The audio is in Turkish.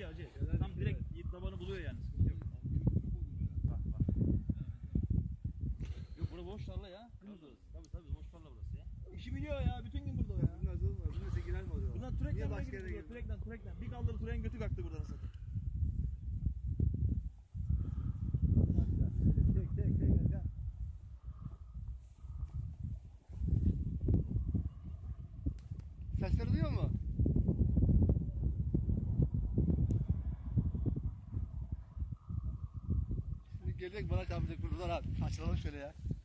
acı. Tam direkt tabanı buluyor yani. Sıkıntı yok. Bak. Yok bura boş tarla ya. Tabii boş tarla burası ya. İşi biliyor ya. Bütün gün burada o ya. Bunlar zor var. Bunlar girer mi oluyor? Bundan Türek'ten buraya gidiyor. Türek'ten. Bir kaldırı Türek'in götü kalktı buradan satın. Tek. Sesleri duyuyor mu? Şimdi gelecek bana çarpacak buradan abi. Açılalım şöyle ya.